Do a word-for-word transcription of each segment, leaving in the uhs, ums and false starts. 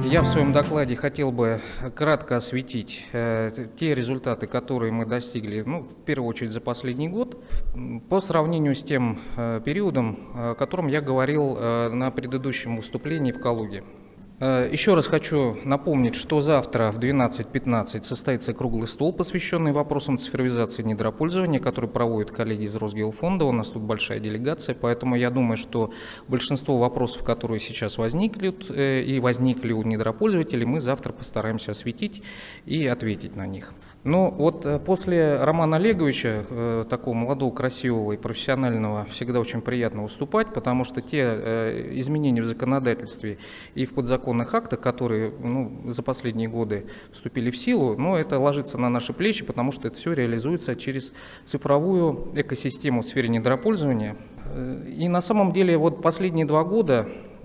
Я в своем докладе хотел бы кратко осветить э, те результаты, которые мы достигли, ну, в первую очередь за последний год, по сравнению с тем э, периодом, о котором я говорил э, на предыдущем выступлении в Калуге. Э, еще раз хочу напомнить, что завтра в двенадцать пятнадцать состоится круглый стол, посвященный вопросам цифровизации недропользования, который проводят коллеги из Росгеофонда. У нас тут большая делегация, поэтому я думаю, что большинство вопросов, которые сейчас возникли э, и возникли у недропользователей, мы завтра постараемся осветить и ответить на них. Ну вот после Романа Олеговича, э, такого молодого, красивого и профессионального, всегда очень приятно выступать, потому что те э, изменения в законодательстве и в подзаконных актах, которые ну, за последние годы вступили в силу, но это ложится на наши плечи, потому что это все реализуется через цифровую экосистему в сфере недропользования. И на самом деле вот последние два года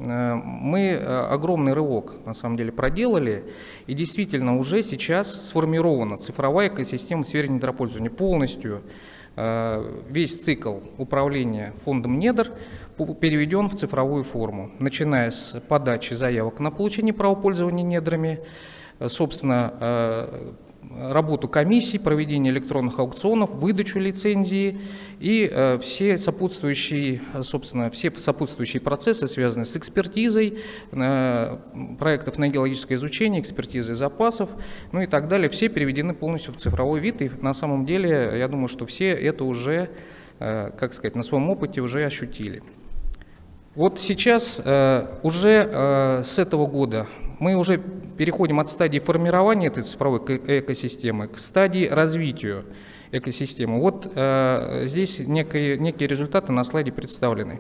мы огромный рывок на самом деле проделали, и действительно уже сейчас сформирована цифровая экосистема в сфере недропользования. Полностью весь цикл управления фондом недр переведен в цифровую форму, начиная с подачи заявок на получение права пользования недрами, собственно, работу комиссий, проведение электронных аукционов, выдачу лицензии и э, все сопутствующие, собственно, все сопутствующие процессы, связанные с экспертизой э, проектов на геологическое изучение, экспертизой запасов, ну и так далее, все переведены полностью в цифровой вид. И на самом деле, я думаю, что все это уже, э, как сказать, на своем опыте уже ощутили. Вот сейчас э, уже э, с этого года мы уже переходим от стадии формирования этой цифровой экосистемы к стадии развития экосистемы. Вот э, здесь некие, некие результаты на слайде представлены.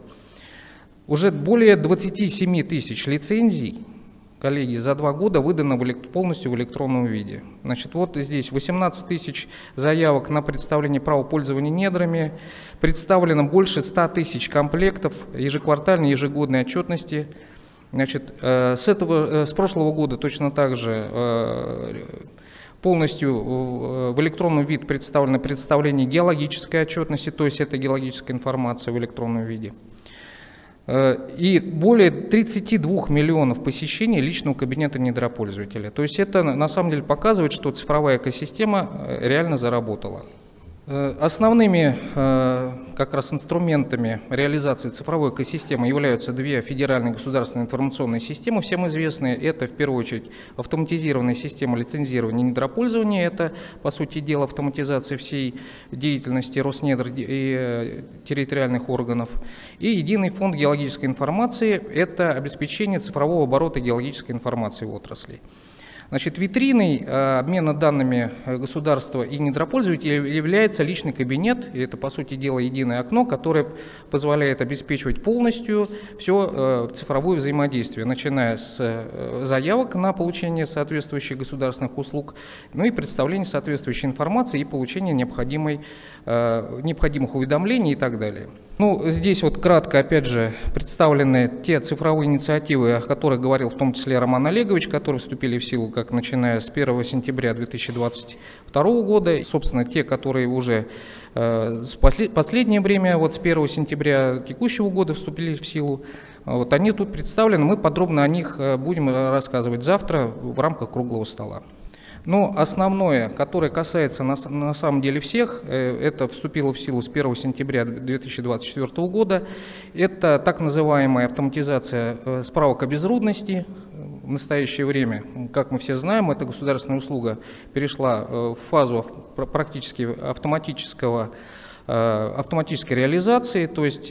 Уже более двадцати семи тысяч лицензий, коллеги, за два года выдано в элект... полностью в электронном виде. Значит, вот здесь восемнадцать тысяч заявок на представление права пользования недрами, представлено больше ста тысяч комплектов ежеквартальной, ежегодной отчетности. Значит, э, с, этого, э, с прошлого года точно так же э, полностью в, в электронном виде представлено представление геологической отчетности, то есть это геологическая информация в электронном виде. И более тридцати двух миллионов посещений личного кабинета недропользователя. То есть это на самом деле показывает, что цифровая экосистема реально заработала. Основными как раз инструментами реализации цифровой экосистемы являются две федеральные государственные информационные системы, всем известные. Это в первую очередь автоматизированная система лицензирования недропользования, это по сути дела автоматизация всей деятельности Роснедр и территориальных органов. И единый фонд геологической информации, это обеспечение цифрового оборота геологической информации в отрасли. Значит, витриной э, обмена данными государства и недропользователя является личный кабинет. И это, по сути дела, единое окно, которое позволяет обеспечивать полностью все э, цифровое взаимодействие, начиная с э, заявок на получение соответствующих государственных услуг, ну и представление соответствующей информации и получение необходимой, э, необходимых уведомлений и так далее. Ну, здесь вот кратко, опять же, представлены те цифровые инициативы, о которых говорил в том числе Роман Олегович, которые вступили в силу как начиная с первого сентября две тысячи двадцать второго года. И, собственно, те, которые уже э, в последнее время, вот с первого сентября текущего года вступили в силу, вот они тут представлены. Мы подробно о них будем рассказывать завтра в рамках круглого стола. Но основное, которое касается на, на самом деле всех, это вступило в силу с первого сентября две тысячи двадцать четвёртого года, это так называемая автоматизация справок о безрудности. В настоящее время, как мы все знаем, эта государственная услуга перешла в фазу практически автоматического, автоматической реализации, то есть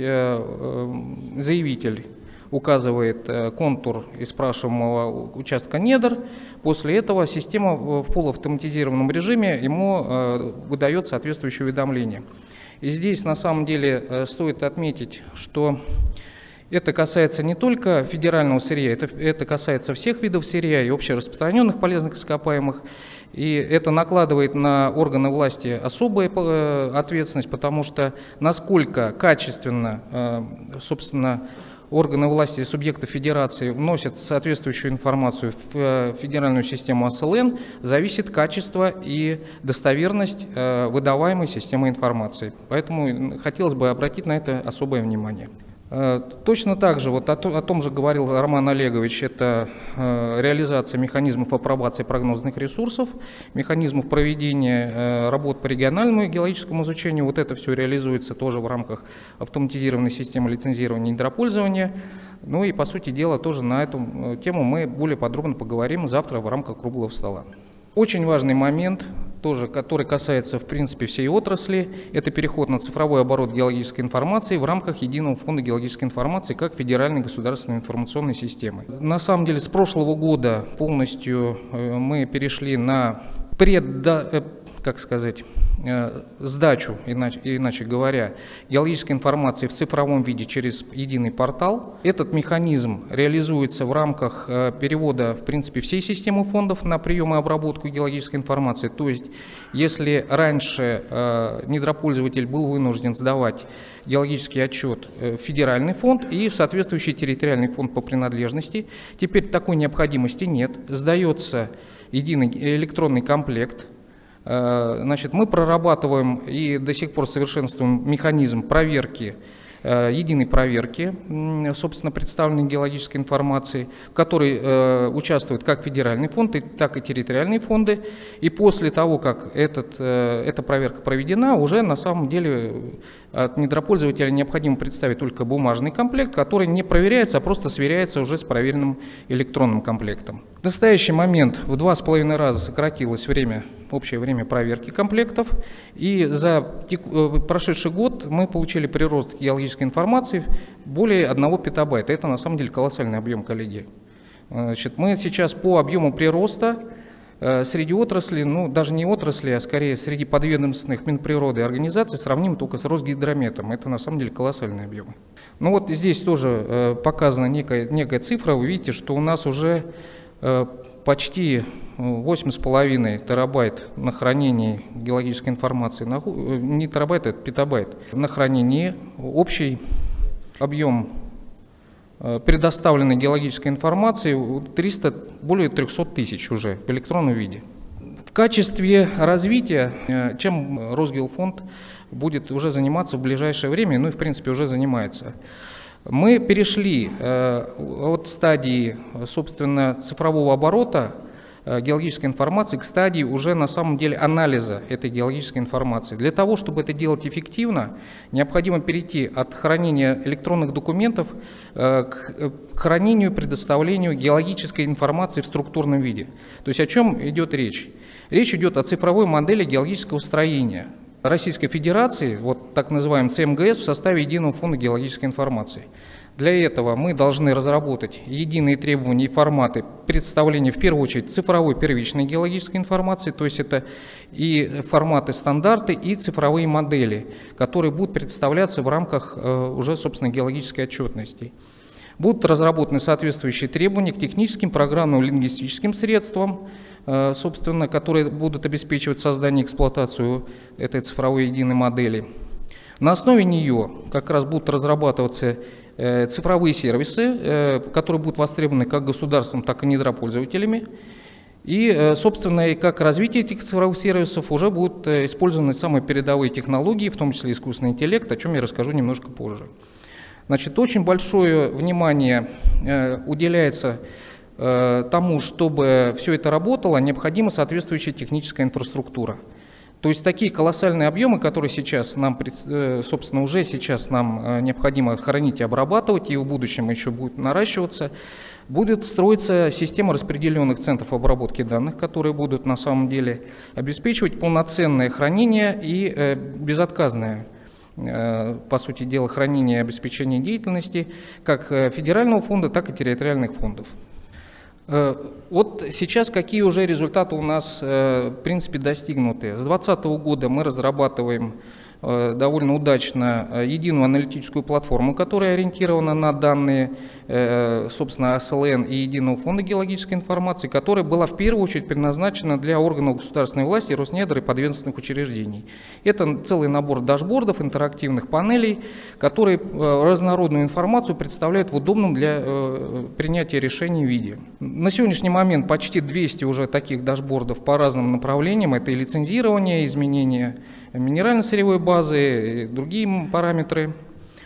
заявитель указывает контур из спрашиваемого участка недр. После этого система в полуавтоматизированном режиме ему выдает соответствующее уведомление. И здесь на самом деле стоит отметить, что это касается не только федерального сырья, это, это касается всех видов сырья и общераспространенных полезных ископаемых. И это накладывает на органы власти особую ответственность, потому что насколько качественно, собственно, органы власти субъекта федерации вносят соответствующую информацию в федеральную систему АСЛН, зависит качество и достоверность выдаваемой системы информации. Поэтому хотелось бы обратить на это особое внимание. Точно так же, вот о, о том же говорил Роман Олегович, это э, реализация механизмов апробации прогнозных ресурсов, механизмов проведения э, работ по региональному геологическому изучению. Вот это все реализуется тоже в рамках автоматизированной системы лицензирования и недропользования. Ну и, по сути дела, тоже на эту тему мы более подробно поговорим завтра в рамках круглого стола. Очень важный момент, тоже, который касается, в принципе, всей отрасли, это переход на цифровой оборот геологической информации в рамках Единого фонда геологической информации как федеральной государственной информационной системы. На самом деле, с прошлого года полностью мы перешли на пред, как сказать, сдачу, иначе, иначе говоря, геологической информации в цифровом виде через единый портал. Этот механизм реализуется в рамках перевода, в принципе, всей системы фондов на прием и обработку геологической информации. То есть, если раньше недропользователь был вынужден сдавать геологический отчет в федеральный фонд и в соответствующий территориальный фонд по принадлежности, теперь такой необходимости нет. Сдается единый электронный комплект. Значит, мы прорабатываем и до сих пор совершенствуем механизм проверки, единой проверки, собственно, представленной геологической информации, в которой э, участвуют как федеральный фонд, так и территориальные фонды. И после того, как этот, э, эта проверка проведена, уже на самом деле от недропользователя необходимо представить только бумажный комплект, который не проверяется, а просто сверяется уже с проверенным электронным комплектом. В настоящий момент в два с половиной раза сократилось время, общее время проверки комплектов, и за прошедший год мы получили прирост геологической информации более одного петабайта. Это на самом деле колоссальный объем, коллеги. Значит, мы сейчас по объему прироста среди отрасли, ну даже не отрасли, а скорее среди подведомственных Минприроды организаций сравним только с Росгидрометом. Это на самом деле колоссальные объемы. Ну вот здесь тоже показана некая, некая цифра. Вы видите, что у нас уже почти восемь с половиной терабайт на хранении геологической информации, не терабайт, это петабайт, на хранении. Общий объем предоставленной геологической информации триста, более трёхсот тысяч уже в электронном виде. В качестве развития, чем Росгеофонд будет уже заниматься в ближайшее время, ну и в принципе уже занимается. Мы перешли от стадии, собственно, цифрового оборота геологической информации к стадии уже на самом деле анализа этой геологической информации. Для того, чтобы это делать эффективно, необходимо перейти от хранения электронных документов к хранению и предоставлению геологической информации в структурном виде. То есть о чем идет речь? Речь идет о цифровой модели геологического строения Российской Федерации, вот так называемый Цэ Эм Гэ Эс, в составе Единого фонда геологической информации. Для этого мы должны разработать единые требования и форматы представления, в первую очередь, цифровой первичной геологической информации, то есть это и форматы стандарты, и цифровые модели, которые будут представляться в рамках уже, собственно, геологической отчетности. Будут разработаны соответствующие требования к техническим, программным, лингвистическим средствам, собственно, которые будут обеспечивать создание и эксплуатацию этой цифровой единой модели. На основе нее как раз будут разрабатываться цифровые сервисы, которые будут востребованы как государством, так и недропользователями. И, собственно, и как развитие этих цифровых сервисов уже будут использованы самые передовые технологии, в том числе искусственный интеллект, о чем я расскажу немножко позже. Значит, очень большое внимание уделяется тому, чтобы все это работало, необходима соответствующая техническая инфраструктура. То есть такие колоссальные объемы, которые сейчас нам, собственно, уже сейчас нам необходимо хранить и обрабатывать, и в будущем еще будет наращиваться, будет строиться система распределенных центров обработки данных, которые будут на самом деле обеспечивать полноценное хранение и безотказное, по сути дела, хранение и обеспечение деятельности как федерального фонда, так и территориальных фондов. Вот сейчас какие уже результаты у нас, в принципе, достигнуты. С две тысячи двадцатого года мы разрабатываем довольно удачно единую аналитическую платформу, которая ориентирована на данные, собственно, А С Л Н и Единого фонда геологической информации, которая была в первую очередь предназначена для органов государственной власти, Роснедр и подведомственных учреждений. Это целый набор дашбордов, интерактивных панелей, которые разнородную информацию представляют в удобном для принятия решений виде. На сегодняшний момент почти двести уже таких дашбордов по разным направлениям. Это и лицензирование, изменение минерально-сырьевой базы, и другие параметры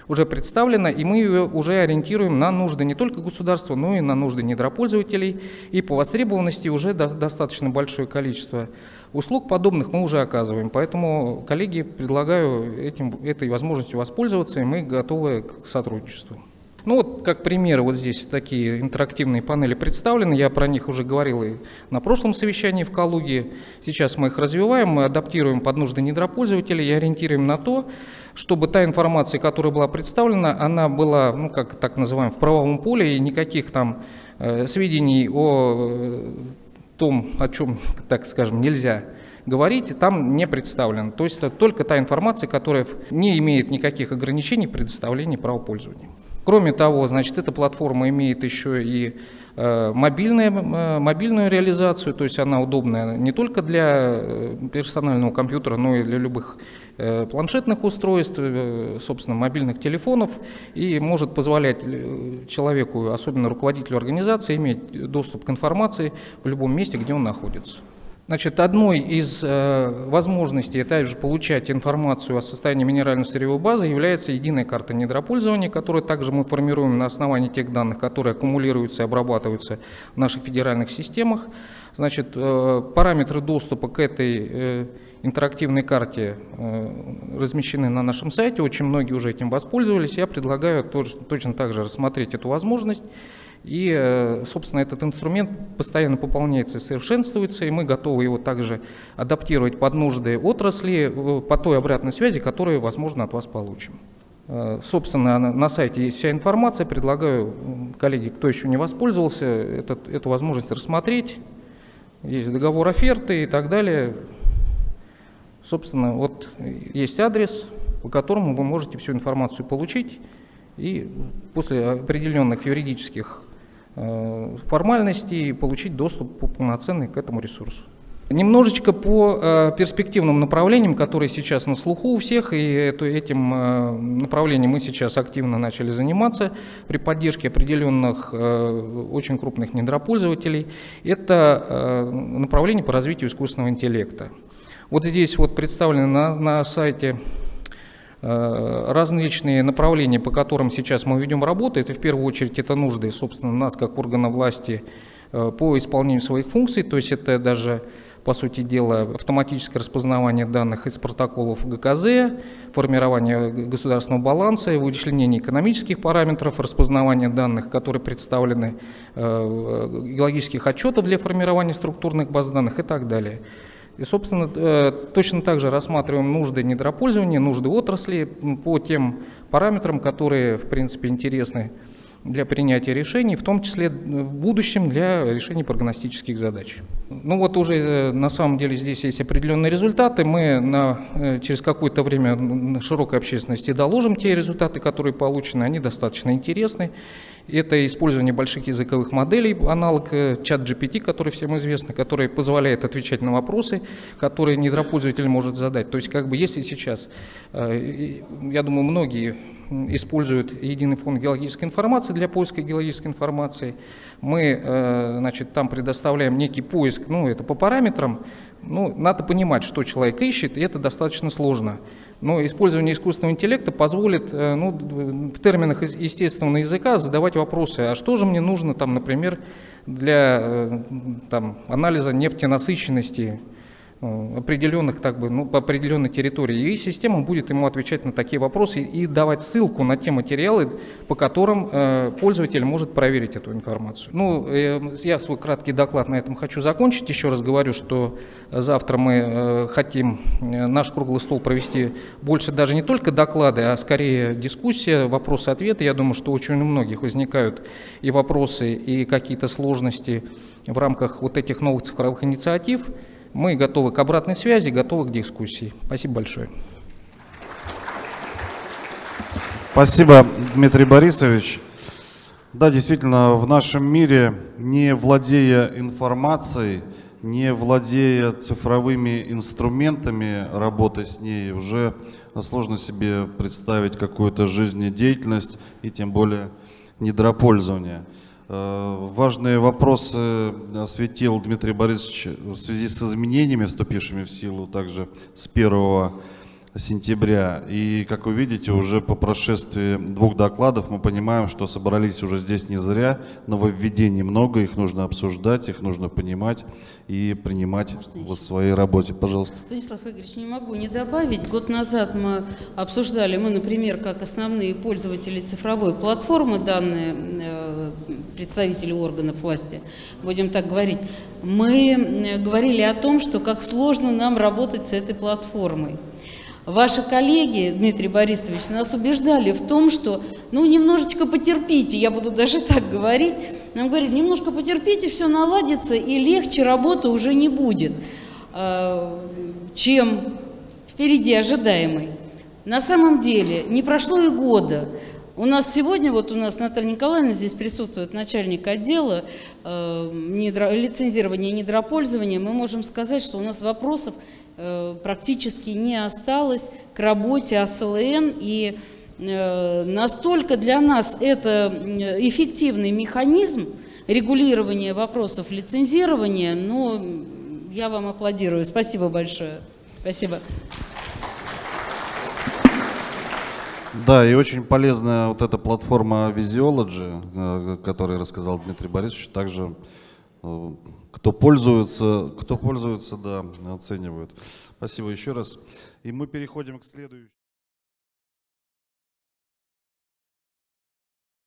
уже представлена, и мы ее уже ориентируем на нужды не только государства, но и на нужды недропользователей. И по востребованности уже до, достаточно большое количество услуг подобных мы уже оказываем. Поэтому, коллеги, предлагаю этим, этой возможностью воспользоваться, и мы готовы к сотрудничеству. Ну вот, как примеры, вот здесь такие интерактивные панели представлены. Я про них уже говорил и на прошлом совещании в Калуге. Сейчас мы их развиваем, мы адаптируем под нужды недропользователей и ориентируем на то, чтобы та информация, которая была представлена, она была, ну, как так называем, в правовом поле, и никаких там э, сведений о э, том, о чем, так скажем, нельзя говорить, там не представлено. То есть это только та информация, которая не имеет никаких ограничений в предоставлении правопользования. Кроме того, значит, эта платформа имеет еще и э, мобильная, э, мобильную реализацию, то есть она удобная не только для персонального компьютера, но и для любых э, планшетных устройств, э, собственно, мобильных телефонов, и может позволять человеку, особенно руководителю организации, иметь доступ к информации в любом месте, где он находится. Значит, одной из э, возможностей также получать информацию о состоянии минерально-сырьевой базы является единая карта недропользования, которую также мы формируем на основании тех данных, которые аккумулируются и обрабатываются в наших федеральных системах. Значит, э, параметры доступа к этой э, интерактивной карте э, размещены на нашем сайте, очень многие уже этим воспользовались. Я предлагаю тоже, точно так же рассмотреть эту возможность. И, собственно, этот инструмент постоянно пополняется и совершенствуется, и мы готовы его также адаптировать под нужды отрасли по той обратной связи, которую, возможно, от вас получим. Собственно, на сайте есть вся информация. Предлагаю, коллеги, кто еще не воспользовался, этот, эту возможность рассмотреть. Есть договор оферты и так далее. Собственно, вот есть адрес, по которому вы можете всю информацию получить и после определенных юридических формальностей получить доступ полноценный к этому ресурсу. Немножечко по э, перспективным направлениям, которые сейчас на слуху у всех, и это, этим э, направлением мы сейчас активно начали заниматься при поддержке определенных э, очень крупных недропользователей. Это э, направление по развитию искусственного интеллекта. Вот здесь вот представлены на, на сайте различные направления, по которым сейчас мы ведем работу. Это в первую очередь это нужды, собственно, нас как органа власти по исполнению своих функций, то есть это даже, по сути дела, автоматическое распознавание данных из протоколов ГКЗ, формирование государственного баланса, вычисление экономических параметров, распознавание данных, которые представлены, геологических отчетов для формирования структурных баз данных и так далее. И, собственно, точно так же рассматриваем нужды недропользования, нужды отрасли по тем параметрам, которые, в принципе, интересны для принятия решений, в том числе в будущем для решения прогностических задач. Ну вот уже на самом деле здесь есть определенные результаты. Мы на, через какое-то время широкой общественности доложим те результаты, которые получены. Они достаточно интересны. Это использование больших языковых моделей, аналог чат джи пи ти, который всем известный, который позволяет отвечать на вопросы, которые недропользователь может задать. То есть, как бы, если сейчас, я думаю, многие используют единый фонд геологической информации для поиска геологической информации, мы, значит, там предоставляем некий поиск, ну, это по параметрам. Ну, надо понимать, что человек ищет, и это достаточно сложно. Но использование искусственного интеллекта позволит, ну, в терминах естественного языка задавать вопросы, а что же мне нужно, там, например, для там, анализа нефтенасыщенности определенных, так бы, ну, по определенной территории. И система будет ему отвечать на такие вопросы и давать ссылку на те материалы, по которым э, пользователь может проверить эту информацию. Ну, э, я свой краткий доклад на этом хочу закончить. Еще раз говорю, что завтра мы э, хотим э, наш круглый стол провести больше даже не только доклады, а скорее дискуссия, вопросы-ответы. Я думаю, что очень у многих возникают и вопросы, и какие-то сложности в рамках вот этих новых цифровых инициатив. Мы готовы к обратной связи, готовы к дискуссии. Спасибо большое. Спасибо, Дмитрий Борисович. Да, действительно, в нашем мире, не владея информацией, не владея цифровыми инструментами работы с ней, уже сложно себе представить какую-то жизнедеятельность и тем более недропользование. Важные вопросы осветил Дмитрий Борисович в связи с изменениями, вступившими в силу также с первого сентября. И, как вы видите, уже по прошествии двух докладов мы понимаем, что собрались уже здесь не зря. Нововведений много, их нужно обсуждать, их нужно понимать и принимать в своей работе. Пожалуйста. Станислав Игоревич, не могу не добавить. Год назад мы обсуждали, мы, например, как основные пользователи цифровой платформы, данные э, представители органов власти, будем так говорить, мы говорили о том, что как сложно нам работать с этой платформой. Ваши коллеги, Дмитрий Борисович, нас убеждали в том, что, ну, немножечко потерпите, я буду даже так говорить, нам говорят, немножко потерпите, все наладится, и легче работа уже не будет, чем впереди ожидаемой. На самом деле, не прошло и года. У нас сегодня, вот у нас Наталья Николаевна здесь присутствует, начальник отдела э, недро, лицензирования и недропользования, мы можем сказать, что у нас вопросов практически не осталось к работе А С Л Н, и э, настолько для нас это эффективный механизм регулирования вопросов лицензирования, но я вам аплодирую. Спасибо большое. Спасибо. Да, и очень полезная вот эта платформа Visiology, о которой рассказал Дмитрий Борисович, также кто пользуется, кто пользуется, да, оценивают. Спасибо еще раз. И мы переходим к следующему.